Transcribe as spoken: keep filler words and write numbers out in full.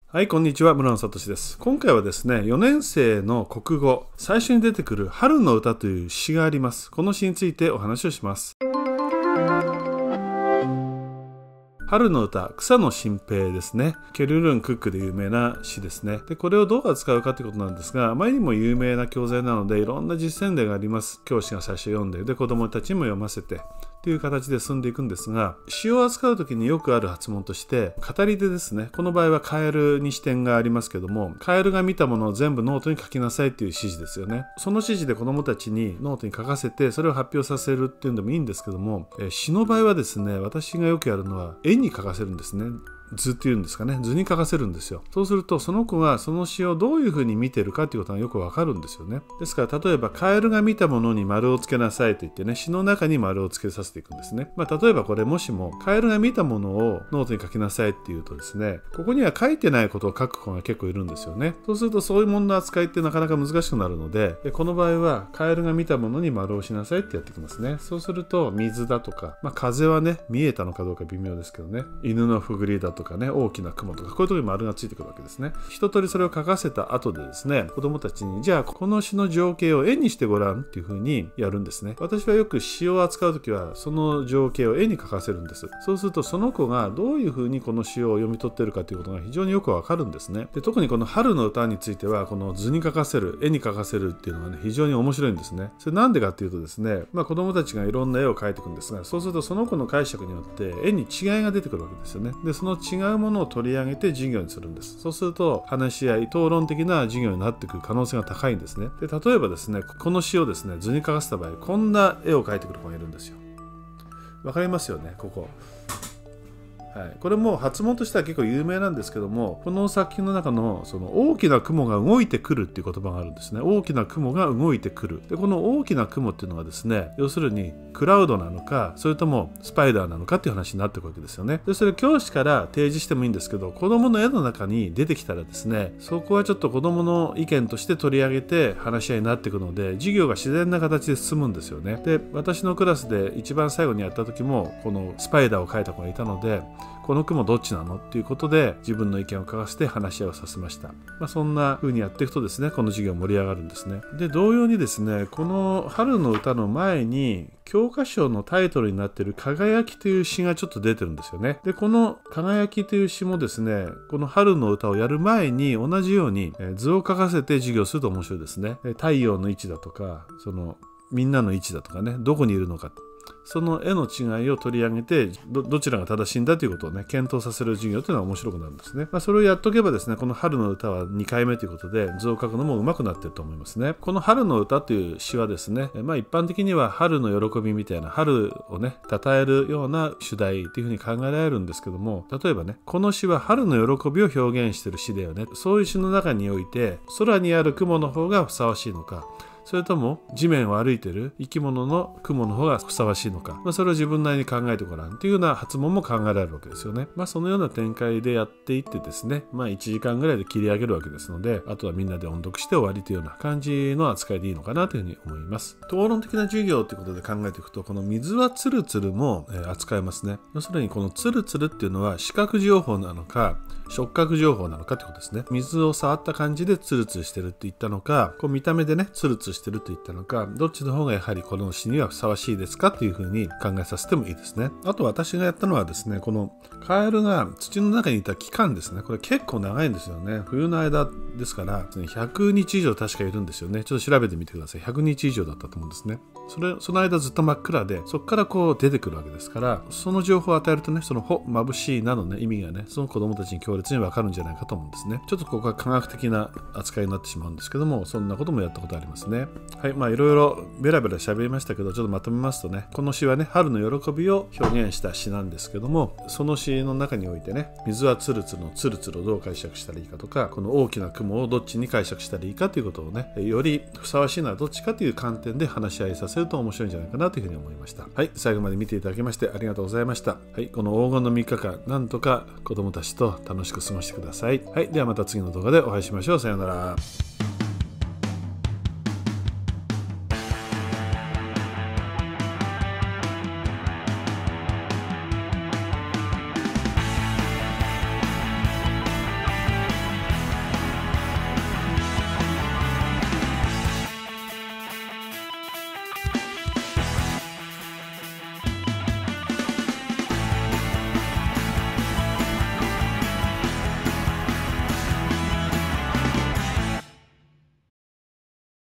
はい、こんにちは。村野聡です。今回はですね、よねん生の国語、最初に出てくる春の歌という詩があります。この詩についてお話をします。春の歌、草野心平ですね。ケルルン・クックで有名な詩ですね。で、これをどう扱うかということなんですが、あまりにも有名な教材なので、いろんな実践例があります。教師が最初読んで、で、子供たちにも読ませて、という形で進んでいくんですが、詩を扱うときによくある発問として、語り手ですね。この場合はカエルに視点がありますけども、カエルが見たものを全部ノートに書きなさいっていう指示ですよね。その指示で子供たちにノートに書かせて、それを発表させるっていうのでもいいんですけども、え詩の場合はですね、私がよくやるのは絵に書かせるんですね。図っていうんですかね。図に書かせるんですよ。そうするとその子がその詩をどういうふうに見てるかということがよくわかるんですよね。ですから例えばカエルが見たものに丸をつけなさいと言ってね、詩の中に丸をつけさせていくんですね。まあ例えばこれもしもカエルが見たものをノートに書きなさいっていうとですね、ここには書いてないことを書く子が結構いるんですよね。そうするとそういうものの扱いってなかなか難しくなるので、この場合はカエルが見たものに丸をしなさいってやってきますね。そうすると水だとか、まあ風はね、見えたのかどうか微妙ですけどね、犬のふぐりだとかね、大きな雲とかこういうところに丸がついてくるわけですね。一通りそれを書かせた後でですね、子供たちにじゃあこの詩の情景を絵にしてごらんっていう風にやるんですね。私はよく詩を扱うときはその情景を絵に描かせるんです。そうするとその子がどういう風にこの詩を読み取っているかということが非常によくわかるんですね。で、特にこの春の歌についてはこの図に描かせる、絵に描かせるっていうのがね、非常に面白いんですね。それなんでかっていうとですね、まあ子供たちがいろんな絵を描いていくんですが、そうするとその子の解釈によって絵に違いが出てくるわけですよね。で、その違うものを取り上げて授業にするんです。そうすると話し合い、討論的な授業になってくる可能性が高いんですね。で、例えばですね、この詩をですね、図に描かせた場合、こんな絵を描いてくる子がいるんですよ。わかりますよね、ここ。はい、これも発問としては結構有名なんですけども、この作品の中のその大きな雲が動いてくるっていう言葉があるんですね。大きな雲が動いてくる。で、この大きな雲っていうのはですね、要するにクラウドなのか、それともスパイダーなのかっていう話になってくるわけですよね。で、それ教師から提示してもいいんですけど、子供の絵の中に出てきたらですね、そこはちょっと子供の意見として取り上げて話し合いになっていくので、授業が自然な形で進むんですよね。で、私のクラスで一番最後にやった時も、このスパイダーを描いた子がいたので、この雲どっちなのっていうことで自分の意見を交わして話し合いをさせました。まあ、そんな風にやっていくとですね、この授業盛り上がるんですね。で、同様にですね、この春の歌の前に教科書のタイトルになっている輝きという詩がちょっと出てるんですよね。で、この輝きという詩もですね、この春の歌をやる前に同じように図を書かせて授業すると面白いですね。太陽の位置だとか、そのみんなの位置だとかね、どこにいるのか、その絵の違いを取り上げて ど, どちらが正しいんだということをね、検討させる授業というのは面白くなるんですね。まあ、それをやっとけばですね、この春の歌はにかいめということで図を書くのも上手くなっていると思いますね。この春の歌という詩はですね、まあ、一般的には春の喜びみたいな、春をね称えるような主題というふうに考えられるんですけども、例えばね、この詩は春の喜びを表現している詩だよね、そういう詩の中において空にある雲の方がふさわしいのか、それとも地面を歩いている生き物の雲の方がふさわしいのか、まあ、それを自分なりに考えてごらんというような発問も考えられるわけですよね。まあ、そのような展開でやっていってですね、まあ、いちじかんぐらいで切り上げるわけですので、あとはみんなで音読して終わりというような感じの扱いでいいのかなというふうに思います。討論的な授業ということで考えていくと、この水はつるつるも扱えますね。要するにこのつるつるっていうのは視覚情報なのか触覚情報なのかってことですね。水を触った感じでツルツルしてるって言ったのか、こう見た目でねツルツルしてるって言ったのか、どっちの方がやはりこの詩にはふさわしいですかっていうふうに考えさせてもいいですね。あと私がやったのはですね、このカエルが土の中にいた期間ですね、これ結構長いんですよね。冬の間ですからひゃくにち以上確かいるんですよね。ちょっと調べてみてください。ひゃくにち以上だったと思うんですね。それその間ずっと真っ暗で、そこからこう出てくるわけですから、その情報を与えるとね、そのほ眩しいなのね意味がね、その子供たちに強烈に分かるんじゃないかと思うんですね。ちょっとここは科学的な扱いになってしまうんですけども、そんなこともやったことありますね。はい、まあいろいろベラベラ喋りましたけど、ちょっとまとめますとね、この詩はね春の喜びを表現した詩なんですけども、その詩の中においてね、水はつるつるのつるつるをどう解釈したらいいかとか、この大きな雲をどっちに解釈したらいいかということをね、よりふさわしいのはどっちかという観点で話し合いさせると面白いんじゃないかなというふうに思いました。はい、最後まで見ていただきましてありがとうございました。はい、この黄金のみっかかん、なんとか子供たちと楽しく過ごしてください。はい、ではまた次の動画でお会いしましょう。さようなら。